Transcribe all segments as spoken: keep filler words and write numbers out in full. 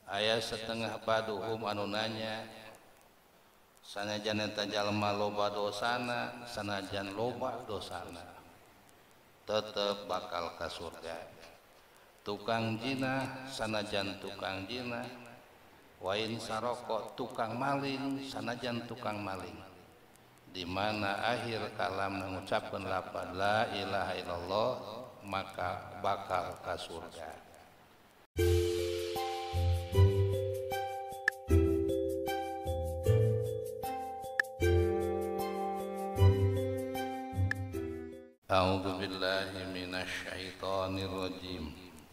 aya setengah baduhum anu nanya sanajan eta jalma loba dosana sanajan loba dosana tetep bakal ka surga. Tukang zina sanajan tukang zina, wain saroko tukang maling sanajan tukang maling, di mana akhir kalam mengucapkan lafaz la ilaha illallah maka bakal ka surga. A'udzu billahi minasy syaithanir rajim.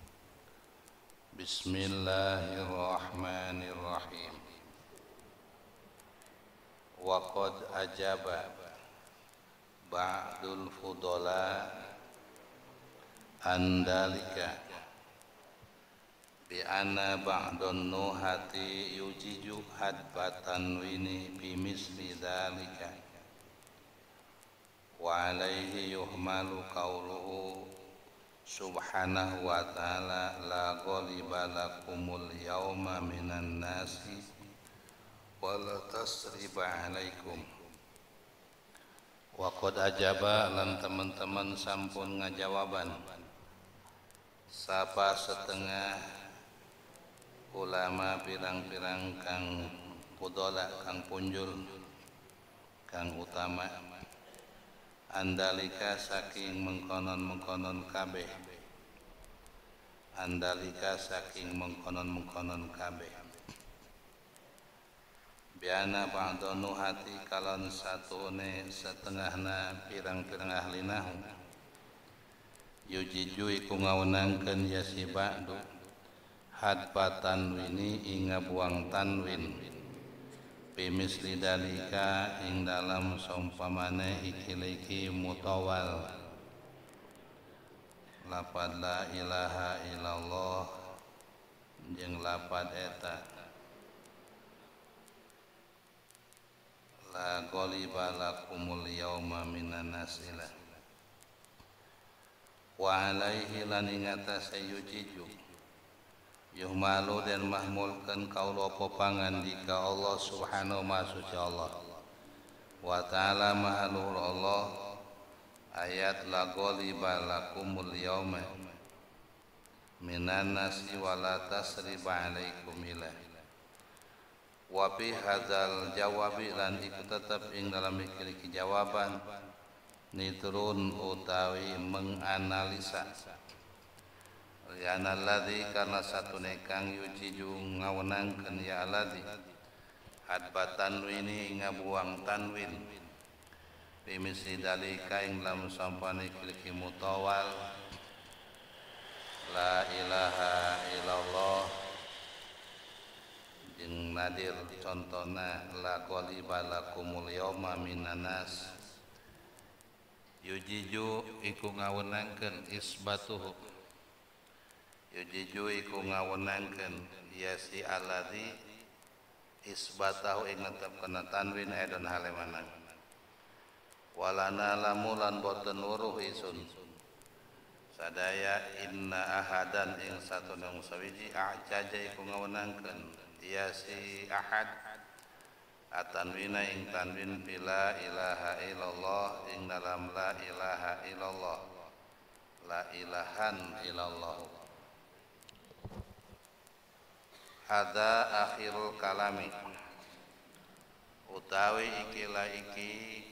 Bismillahirrahmanirrahim. Wa qad ajaba ba'dul fudala andalika bi anna ba'dun nuhati yujiju hadbatan wini bi misli dzalika wa alaihi yuhmalu qawluhu subhanahu wa ta'ala la ghaliba lakumul yawma minan nasi wa la tasriba alaikum. Wa qad ajaba lan teman-teman sampun ngajawaban sapa setengah ulama pirang-pirang kang pudola kang punjul kang utama andalika saking mengkonon-mengkonon kabeh andalika saking mengkonon-mengkonon kabeh biana ba'donu hati kalon satune setengahna pirang-pirang ahli nahu yujiju iku ngawenangkeun ya si ba'du hadbatan wini inga buang tanwin bimisli dalika ing dalam saumpamane iki-iki mutawal lapad la ilaha illallah jeung lapad eta la ghaliba lakumul yawma minan nasila wa alaihi lan ing atase yujiju yuhmalu dan mahmulkan kaulu pepangan jika Allah subhanahu wa suci Allah wa ta'ala mahalur Allah ayat la ghaliba lakumul yawma minan nasi wa la tasriba alaikum ilah wa fi hadzal jawabi lan iku tetep ing dalam iki jawaban nitrun utawi menganalisa ya alladzi karena satune kang yujiju ngawenangkeun ya alladzi hadbatan wini ngabuang tanwin bimisi dalika ing lam sampane kiliki mutawal la ilaha illallah jeung nadir contona la ghaliba lakumul yawma minan nas yujiju iku ngawenangkeun isbatuhu yujiju iku ngawenangkeun ya si alladzi isbatahu ing netepkeun tanwin edon halemana walana lamulan boten wuruh isun sadaya inna ahadan ing satuna sawiji ajaja iku ngawenangkeun ya si ahad atanwina ing tanwin bila ilaha illallah ing dalam la ilaha illallah la ilahan illallah. Hada akhirul kalami utawi ikilah iki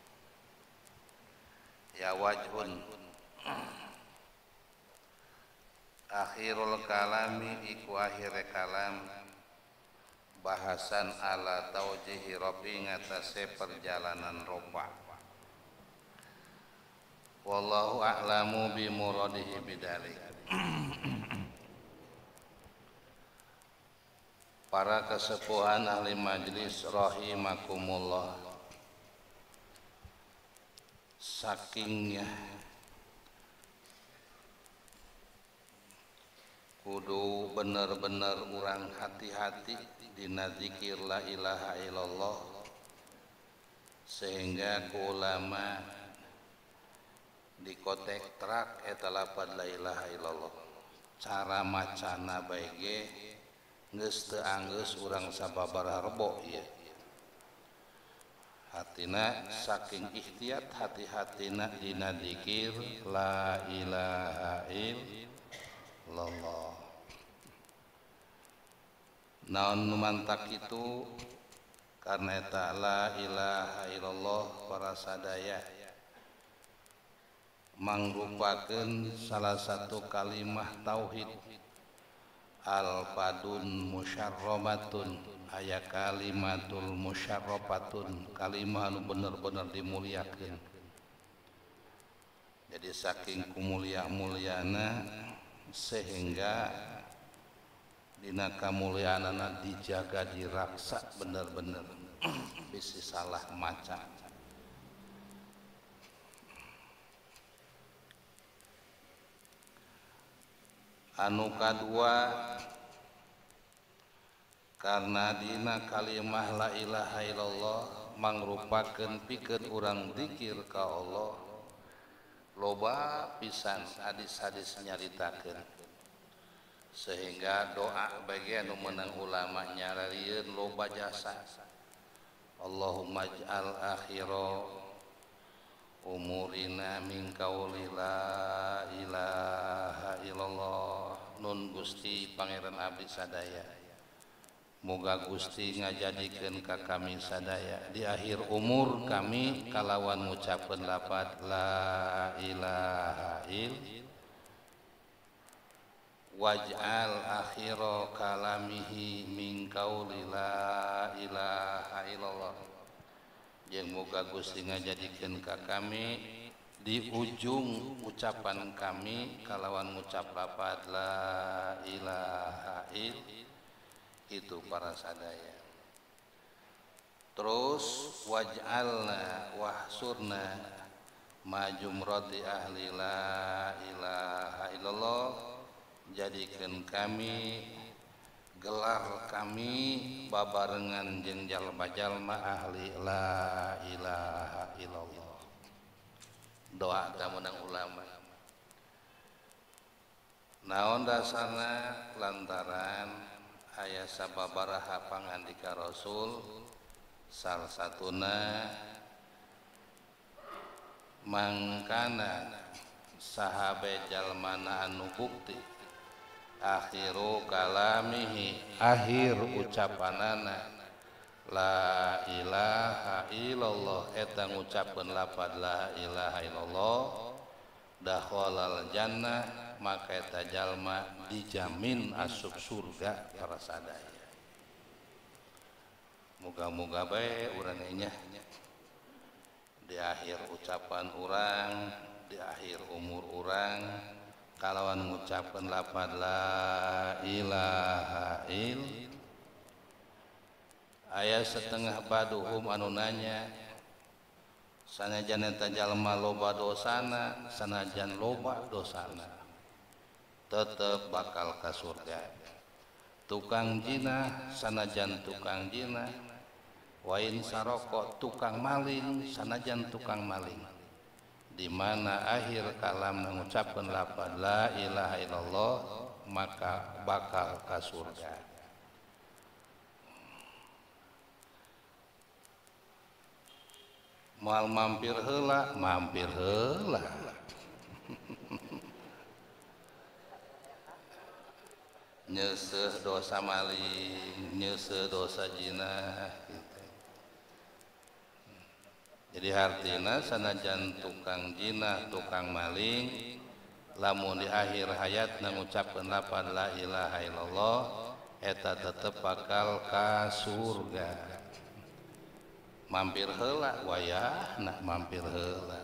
ya wajhun akhirul kalami iku akhir kalam bahasan ala taujihi rabbi ngatasé perjalanan roba wallahu a'lamu bi muradihi bidzalik. Para kesepuhan ahli majlis rahimakumullah, sakingnya kudu bener-bener urang hati-hati dina zikir la ilaha illallah sehingga ku ulama dikotek trak eta lapad la ilaha illallah cara macana bae ge geus teu anggeus urang sababaraha rebo ieu hatina saking ikhtiat hati-hatina dina dzikir la ilaha illallah. Naon nu mantak itu karena eta la ilaha illallah para sadaya mangrupakeun salah satu kalimah tauhid al-fadun musyarrabatun aya kalimatul musyarrafatun kalimah anu bener-bener dimuliakeun. Jadi saking kumulia-muliana sehingga dina kamuliaanana dijaga diraksa bener-bener bisi salah maca. Anu kadua karena dina kalimah la ilaha illallah mangrupakeun pikeun urang zikir ka Allah loba pisan hadis-hadis nyaritakeun sehingga doa bagi anu meunang ulama nyararieun loba jasa Allahumma ij'al akhira umurina min qauli la ilaha illallah. Nun Gusti Pangeran abdi sadaya muga Gusti ngajadikeun ka kami sadaya di akhir umur kami kalawan ngucapkeun lafaz la ilaha illallah waj'al akhira kalamihi min qauli la ilaha illallah. Jeung muga Gusti ngajadikeun ka kami di ujung ucapan kami kalawan ngucap lafaz la ilaha illallah itu para sadaya. Terus waj'alna wahsurna majumrati ahli la ilaha illallah, jadikan kami gelar kami babarengan jeung jalma-jalma ahli la ilaha illallah. Doa tamunang ulama. Naon dasarna lantaran aya sababaraha pangandika Rasul salah satuna mangkana sahabe jalmana anu bukti akhiru kalamihi akhir ucapanana la ilaha illallah eta ngucapkeun lafaz la ilaha illallah dakhalal jannah maka eta jalma dijamin asup surga para sadaya. Moga-moga bae urang nya di akhir ucapan urang di akhir umur urang kalawan ngucapkeun lafaz la ilaha illallah. Aya setengah baduhum anu nanya sanajan eta jalma loba dosana sanajan loba dosana tetep bakal ka surga. Tukang zina sanajan tukang zina wain saroko tukang maling sanajan tukang maling di mana akhir kalam mengucapkan lafaz la ilaha illallah maka bakal ka surga. Moal mampir heula mampir heula nyeseuh dosa maling nyeseuh dosa zina gitu. Jadi hartina sanajan tukang zina tukang maling lamun di akhir hayatna ngucapkeun lafaz la ilaha illallah eta tetep bakal ka surga. Mampir heula wayahna mampir heula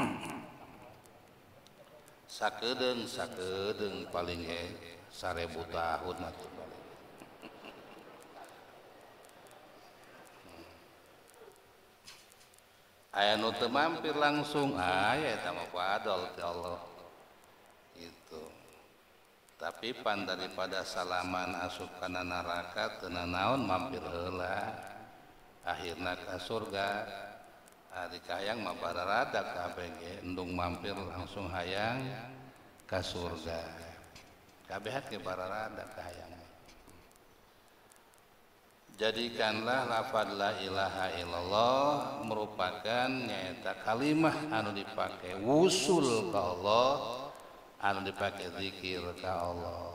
sakedeung sakedeung paling ge sarebu tahun atuh balik. Aya nu teu mampir langsung aya eta mah fadol ti Allah gitu. Tapi pan daripada salaman asup kana neraka teu naon mampir heula akhirna ka surga. Ari kahayang mah bararada kabeh ge endung mampir langsung hayang ka surga. Kabeh ge bararada kahayang. jadikanlah lafaz la ilaha illallah merupakan nyaeta kalimah anu dipake wusul ka Allah, anu dipake zikir ka Allah.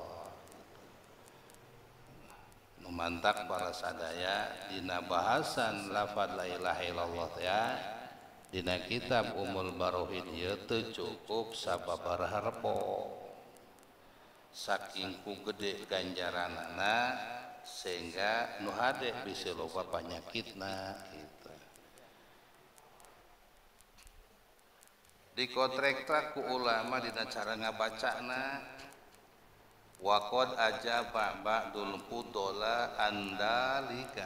Numantak para sadaya dina bahasan lafaz la ilaha illallah ya dina kitab Umul Barohid ieu teu cukup sababaraha repo saking ku gede ganjaranana sehingga nu hade bisa loba panyakitna gitu. Dikontrak ku ulama dina cara ngabacana wa qad ajaba ba'dul fudola andalika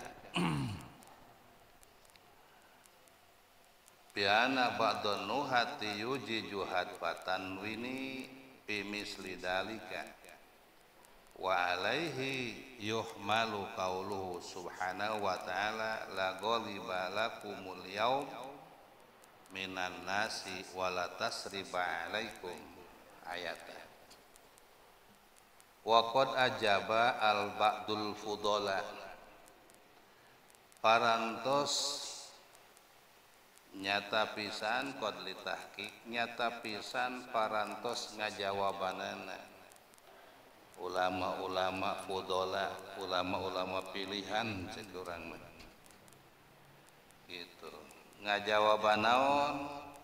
biana ba'dun nuhati yuji juhad fatanwini bimisli dalika wa alaihi yuhmalu qauluhu subhanahu wa ta'ala la ghaliba lakumul yaum minan nasi wala tasriba alaikum ayatnya. Wa qad ajaba al ba'dul fudola parantos nyata pisan qad litahqiq nyata pisan parantos ngajawabanana ulama-ulama fudola, ulama-ulama pilihan cek urang mah gitu ngajawaban naon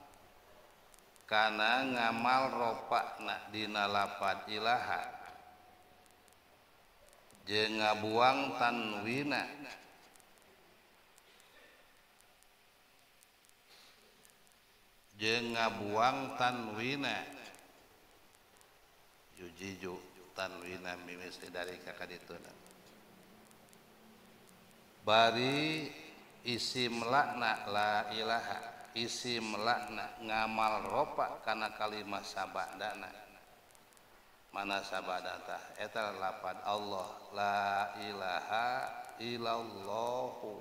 kana ngamal ropakna dina lafaz ilaha jeung ngabuang tanwina jeung ngabuang tanwina yujiju tanwina mimis dari kakadituna bari isim lakna la ilaha isim lakna ngamal ropa kana kalimah sabadana mana sabadata eta lafaz Allah la ilaha illallahu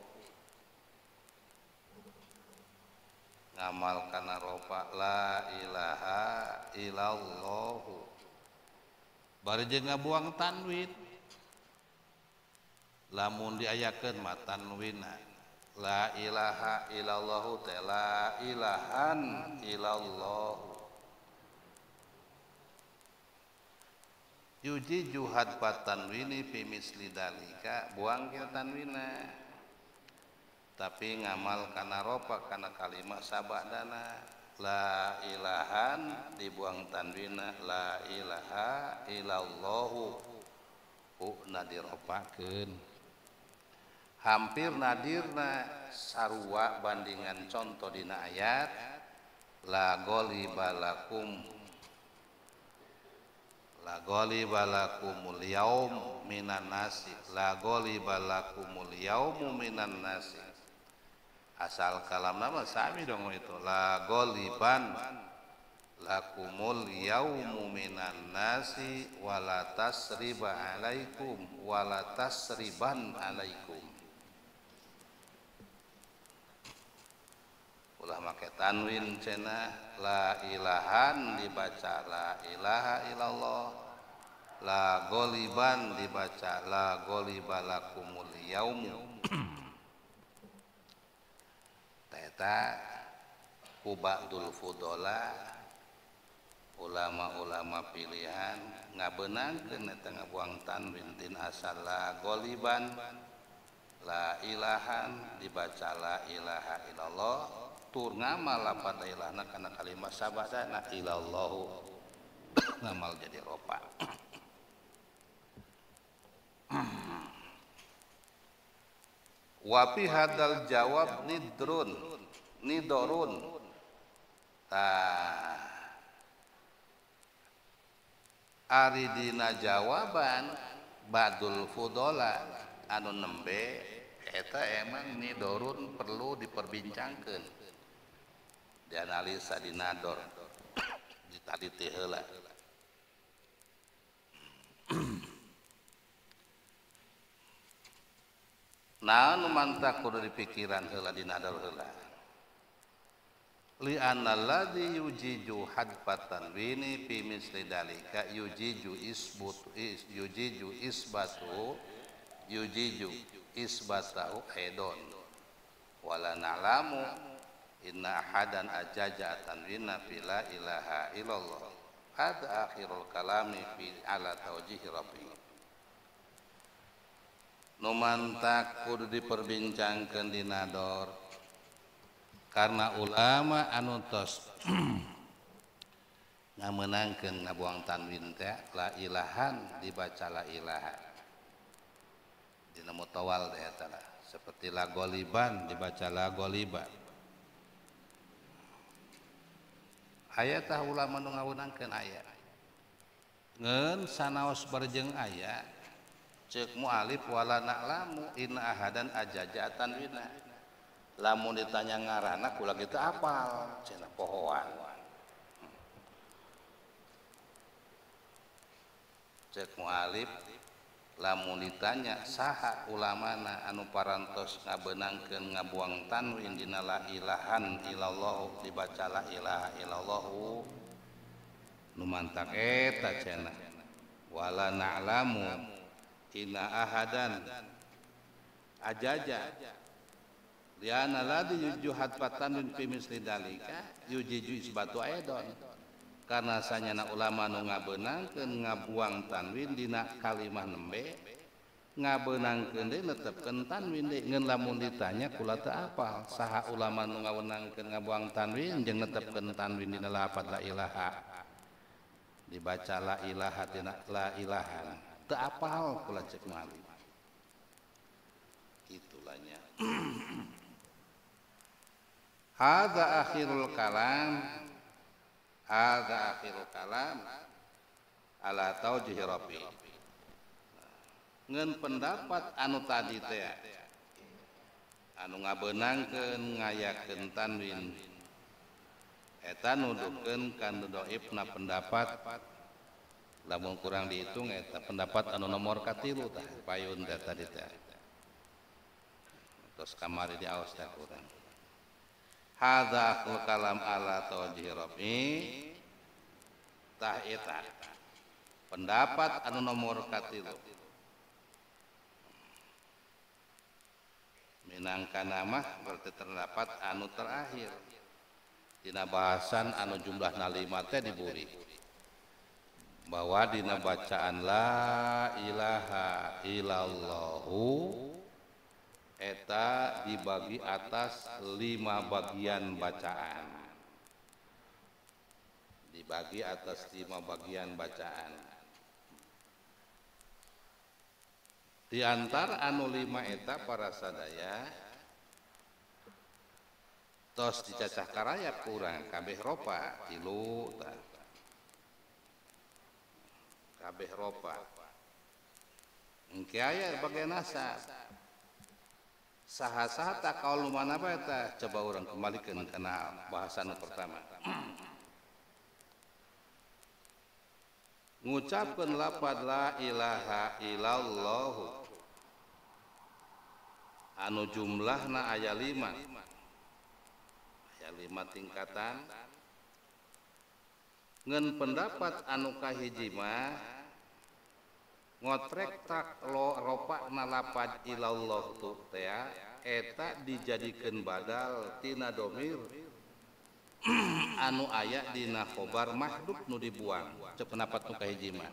ngamal kana ropa la ilaha illallahu bari jeung ngabuang tanwin lamun diayakeun mah tanwina la ilaha illallahu teh la ilahan illallahu yuji juhad patanwini fi misli dalika buang kieu tanwina tapi ngamal kana ropa kana kalimat sabadana la ilahan dibuang tanwina la ilaha illallahu hukna diropakeun hampir nadirna sarua bandingan contoh dina ayat la ghaliba lakum la ghaliba lakumul yaum minan nasi la ghaliba lakumul yaumu minan nasi asal kalam nama sami dong itu la ghaliban lakumul yaumu minan nasi wala tasriba alaikum wala tasriban alaikum ulah make tanwin cenah la ilahan dibaca la ilaha illallah la ghaliban dibaca la ghaliba lakumul yaumu teta ku ba'dul fudola ulama-ulama pilihan ngabeunangkeun eta ngabuang tanwin tin asal la ghaliban la ilahan dibaca la ilaha illallah tur ngamal lafaz ilahna kana kalimat sabadana ilallahu ngamal jadi ropa wa fi hadal jawab nidrun nidorun tah ari dina jawaban badul fudola anu nembe eta emang nidorun perlu diperbincangkeun dianalisa di nador ditaliti heula naon mantak kudu dipikiran heula di nador heula li annalladzi yujiju hadfatan wini fi misli dalika yujiju isbut is yujiju isbatu yujiju isbatahu aidon wala na'lamu inna ahadan ajaja tanwina fi la ilaha illallah. Hada akhirul kalami fi ala taujihi rafi. Numantak kudu diperbincangkeun dina dor karena ulama anu tos ngamenangkeun ngabuang tanwin teh la ilahan dibaca la ilaha dina mutawal teh eta lah seperti la goliban dibaca la goliban. Aya tah ulama nu ngawunangkeun aya ngeun sanaos barjeng aya ceuk mualif wala na'lamu inna ahadan ajaja tanwina. Lamun ditanya ngaranna kula kitu apal cenah pohoan. Cek mualif lamun ditanya saha ulamana anu parantos ngabeunangkeun ngabuang tanwin dina la ilahan illallah dibaca la ilaha illallah nu mantak eta cenah wala na'lamu inna ahadan ajaja liana ladzi yujuhat patanun fi misli dalika yujiju isbatu aidon karena sanyana ulama nu ngabeunangkeun ngabuang tanwin dina kalimah nembe ngabeunangkeun deui netepkeun tanwin deui ngeun lamun ditanya kula teu apal saha ulama nu ngaweunangkeun ngabuang tanwin jeung netepkeun tanwin dina lafaz la ilaha dibaca la ilaha dina la ilahan teu apal kula cek mualif kitulahnya. Hadza akhirul kalam hadza akhirul kalam ala taujih rafi. Ngeun pendapat anu tadi teh anu ngabeunangkeun ngayakeun tanwin eta nuduhkeun kana dhaifna pendapat lamun kurang dihitung eta pendapat anu nomor katilu tah payun teh tadi teh tos kamari diaos teh kurang. Hadza akhirul kalam ala taujih rafi tah eta pendapat anu nomor katilu minangkana mah berarti terdapat anu terakhir dina bahasan anu jumlahna lima teh diburi bahwa dina bacaan la ilaha illallahu eta dibagi atas lima bagian bacaan dibagi atas lima bagian bacaan. Di antara anu lima eta para sadaya tos dicacah karayap kurang kabeh ropa tilu tah kabeh ropa engke aya bagian nasab saha-saha tak kaul mana apa eta coba urang kembalikan kana bahasan pertama. Ngucapkeun lafaz la ilaha illallah anu jumlahna aya lima aya lima tingkatan ngeun pendapat anu kahiji mah ngotrek tak lo ropakna lafaz ilallah tu teh eta dijadikeun badal tina domir anu aya dina khobar mahdhuf nu dibuang cek pendapat nu kahiji mah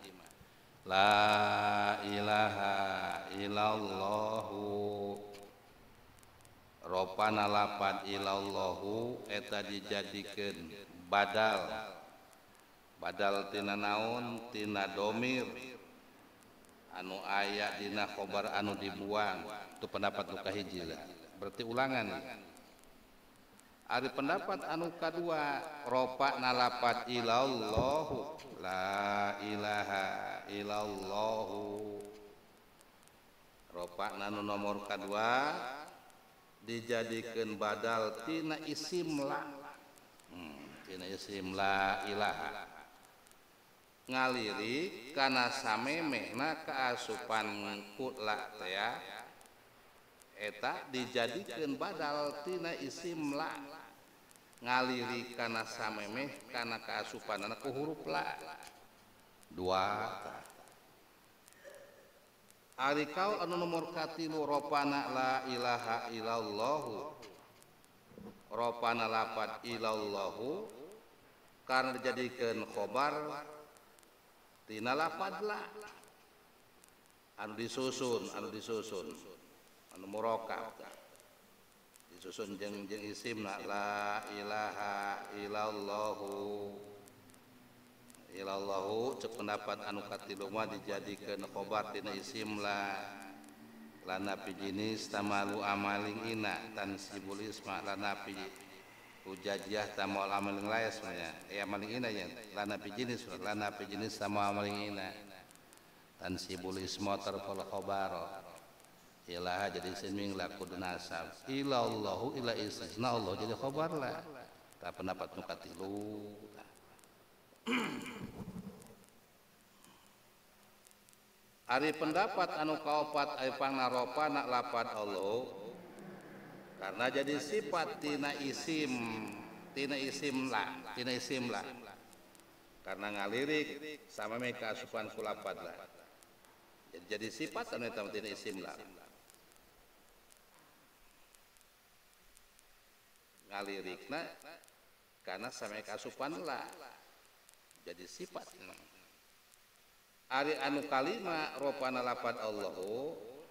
la ilaha illallah ropana lafaz ilallah eta dijadikeun badal badal tina naon tina domir anu aya dina khobar anu dibuang itu pendapat nu kahiji lah berarti ulangan ari pendapat anu kadua ropakna lafaz ilallah la ilaha illallah ropakna anu nomor kadua dijadikeun badal tina isim la hmm, tina isim la ilaha ngaliri kana samemehna kaasupan kutla teh eta dijadikeun badal tina isim la ngaliri kana samemeh kana kaasupanna ku huruf la dua ari kaul anu nomor katilu ropana la ilaha illallahu ropana lapad ilallahu karena dijadikeun khobar tina lapad la anu disusun anu disusun anu murakab disusun jeung jeung isimna la ilaha illallahu ilallahu cek pendapat anu katilu mah dijadikeun khobar tina isim la lana pi jenis tamalu amaling ina tansibul isma lana pi hujajiyah tamal amaling layas manya ya amaling ina ya lana pi jenis lana pi jenis tamal amaling ina tansibul isma tarfal khobar ilaha jadi isim la kudu nasab ilallahu ila istisna Allah jadi khobar la ta pendapat nu katilu. Ari pendapat anu kaopat ai pangnaropana lapad Allah karena jadi sifat tina isim tina isim la tina isim la karena ngalirik sama mereka asupan ku lapad la jadi, jadi sifat anu eta tina isim la ngalirikna karena sama mereka asupan la jadi sifat ari anu kalima ropana lapad Allahu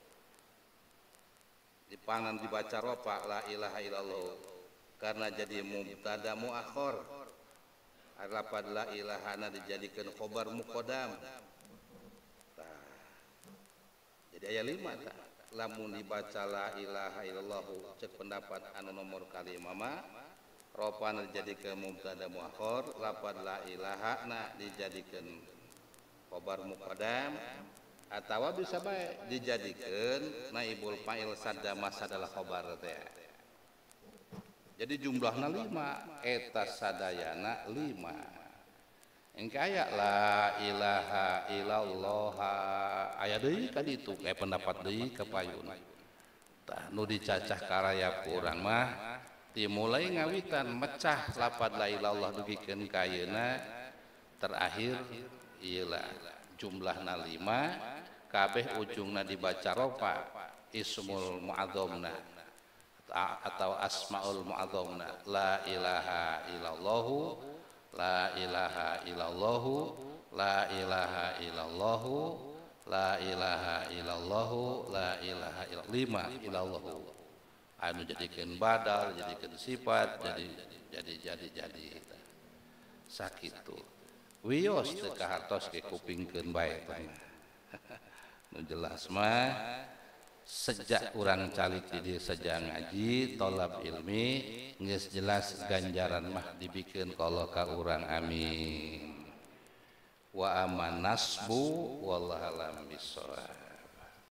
dipangnan dibaca ropa la ilaha illallah karena jadi mubtada muakhir ari lapad la ilaha na dijadikeun khobar muqaddam tah jadi aya lima tah lamun dibaca la ilaha illallah cek pendapat anu nomor kalima mah ropana dijadikeun mubtada muakhir lapad la ilaha na dijadikeun khobar muqaddam atawa bisa bae dijadikeun naibul fa'il sadda masadalah khobar teh. Jadi jumlahna lima eta sadayana lima. Engke aya la ilaha illallah aya deui ka ditu kayak pendapat deui ka payun. Tah nu dicacah karaya ku urang mah dimulai ngawitan mecah lapad la ilallah dugikeun ka ayeuna terakhir iyalah jumlahna lima kabeh ujungna dibaca ropa ismul mu'adzamna atau asmaul mu'adzamna la ilaha illallahu la ilaha illallahu la ilaha illallahu la ilaha illallahu la ilaha illallah lima illallahu anu jadikeun badal jadikeun sifat jadi jadi jadi jadi sakitu wios teu kahartos ke kupingkeun bae tah nu jelas mah sejak urang calik di dieu sejak ngaji tolab ilmi geus jelas ganjaran mah dibikeun ka Allah ka urang amin wa aman nasbu wallahu alam bissawab.